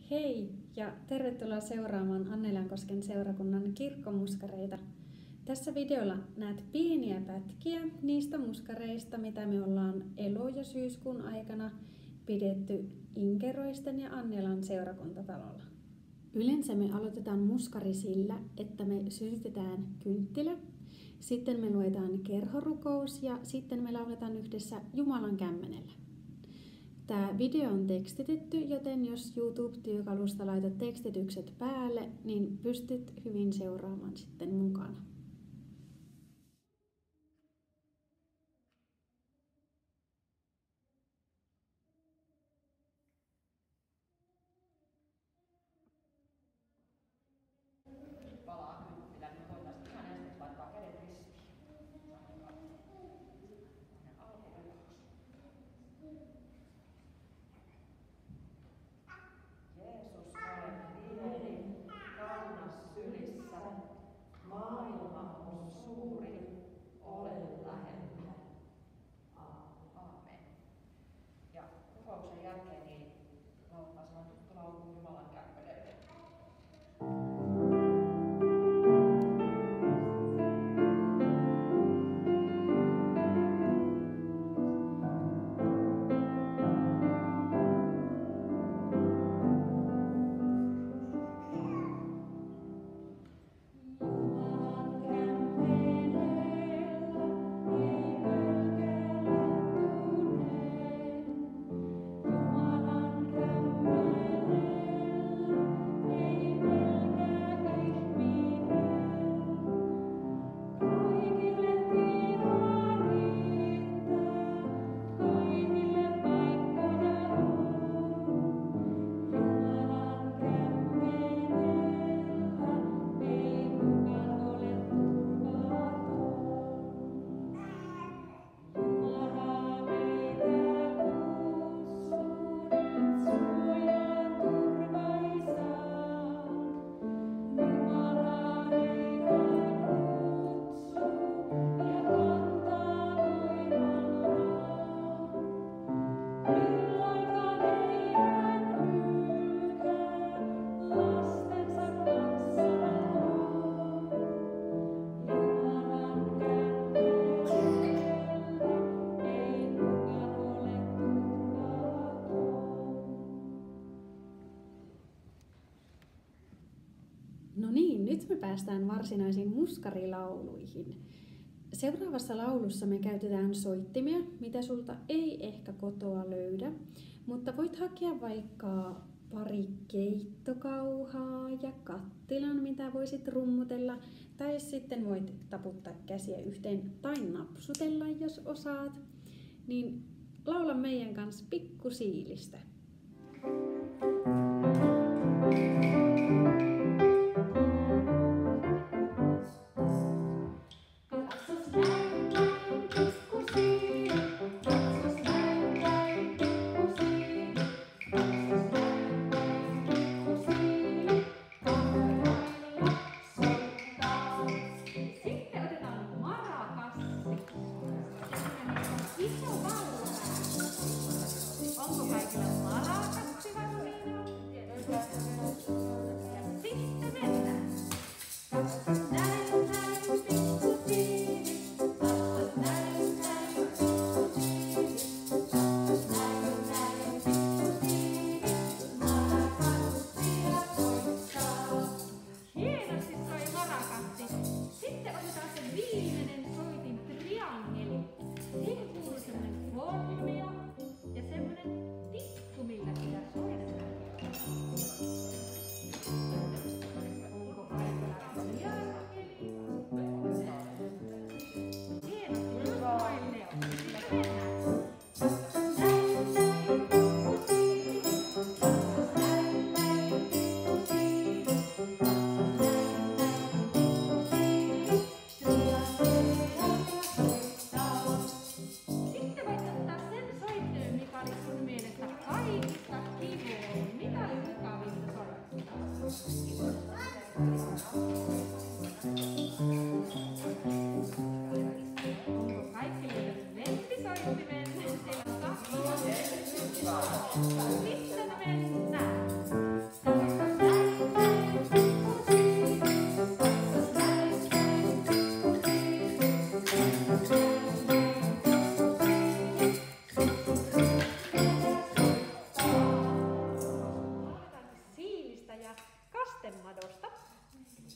Hei ja tervetuloa seuraamaan Annelankosken seurakunnan kirkkomuskareita. Tässä videolla näet pieniä pätkiä niistä muskareista, mitä me ollaan elo- ja syyskuun aikana pidetty Inkeroisten ja Annelan seurakuntatalolla. Yleensä me aloitetaan muskari sillä, että me sytytetään kynttilä, sitten me luetaan kerhorukous ja sitten me lauletaan yhdessä Jumalan kämmenellä. Tämä video on tekstitetty, joten jos YouTube-työkalusta laitat tekstitykset päälle, niin pystyt hyvin seuraamaan sitten mukana. Palaa kynttilä, niin voitaisiin ihan ensin laittaa kädet ristiin. Jeesus, olet pieni, kaunas sylissä. Maailma on suuri, olen lähellä. Aamen. Ja rukouksen jälkeen niin lauletaan sama tuttu laulu Jumalan kämmenelle. No niin, nyt me päästään varsinaisiin muskarilauluihin. Seuraavassa laulussa me käytetään soittimia, mitä sulta ei ehkä kotoa löydä, mutta voit hakea vaikka pari keittokauhaa ja kattilan, mitä voisit rummutella, tai sitten voit taputtaa käsiä yhteen tai napsutella, jos osaat. Niin laula meidän kanssa pikkusiilistä. Onko kaikilla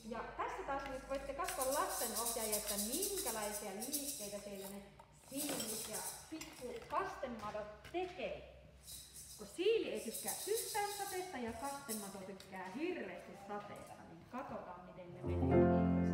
Ja tässä taas nyt voitte katsoa lastenohjaajia, että minkälaisia liikkeitä siellä ne siilit ja pikku kastemadot tekee. Kun siili ei tykkää yhtään sateesta ja kastemato tykkää hirveästi sateesta, niin katsotaan miten ne menee.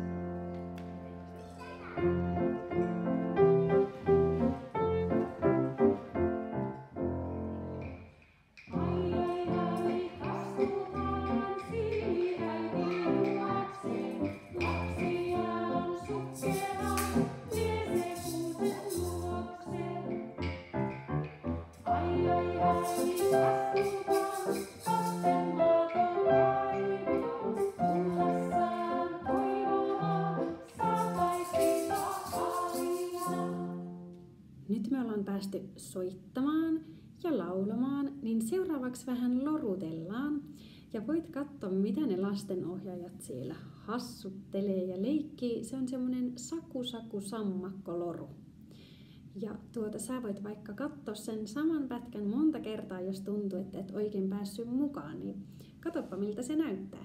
Nyt me ollaan päästy soittamaan ja laulamaan, niin seuraavaksi vähän lorutellaan. Ja voit katsoa, mitä ne lastenohjaajat siellä hassuttelee ja leikkii. Se on semmonen saku-sammakko-loru. Ja sä voit vaikka katsoa sen saman pätkän monta kertaa, jos tuntuu, että et oikein päässyt mukaan. Niin katsoppa, miltä se näyttää.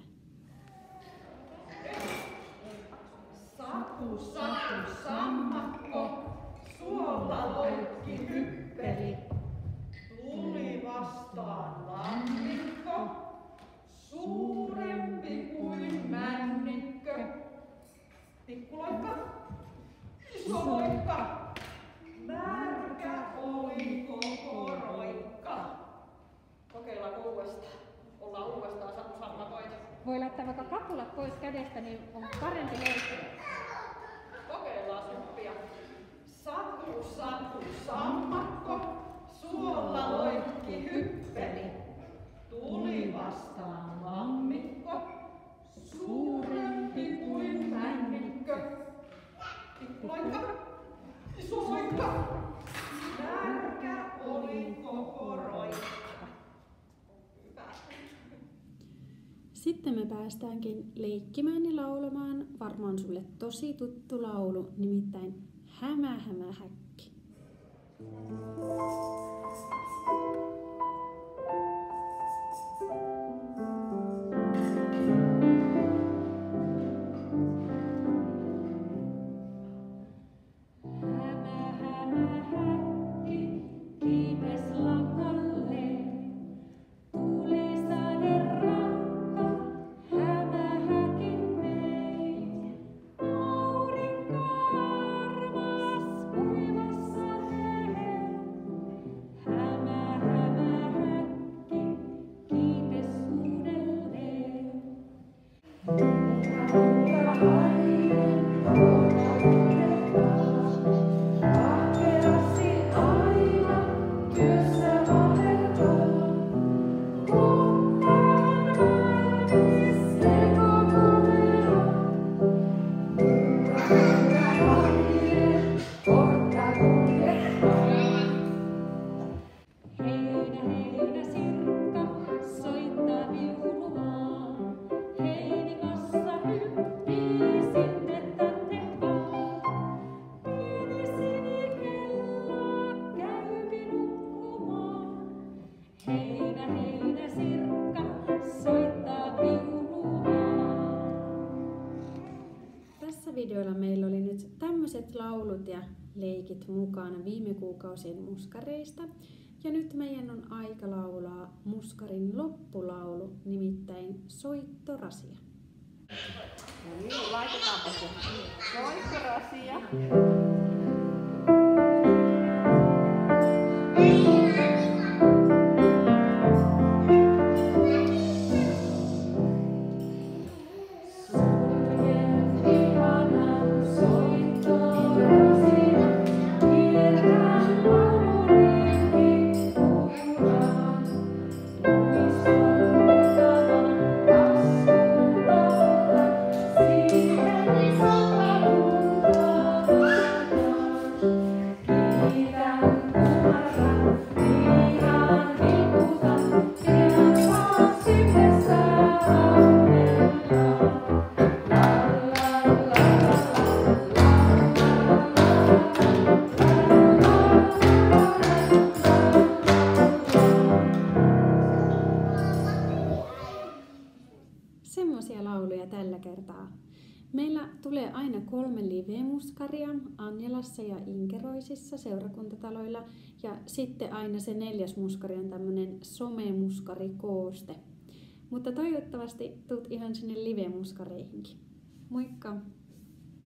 Saku-sammakko. Suolla loikki hyppeli, tuli vastaan lammikko, suurempi kuin männikkö. Pikkuloikka, iso loikka, märkä oli koko roikka. Kokeillaanko uudestaan? Ollaan uudestaan saku-sammakoita. Voi laittaa vaikka kapulat pois kädestä, niin on parempi leikkiä. Kokeillaan suppia. Saku-sammakko, suolla loikki hyppeli, tuli vastaan lammikko, suurempi kuin männikkö. Pikkuloikka, iso loikka, märkä oli koko roikka. Hyvä. Sitten me päästäänkin leikkimään ja laulamaan varmaan sulle tosi tuttu laulu, nimittäin Hämä, hämä, häkki. Videolla meillä oli nyt tämmöiset laulut ja leikit mukana viime kuukausien muskareista. Ja nyt meidän on aika laulaa muskarin loppulaulu, nimittäin Soittorasia. No niin, laitetaanpa se soittorasia. uusia lauluja tällä kertaa. Meillä tulee aina 3 live-muskaria Anjalassa ja Inkeroisissa seurakuntataloilla ja sitten aina se 4. muskari on tämmönen somemuskarikooste. Mutta toivottavasti tuut ihan sinne live-muskareihinkin. Moikka!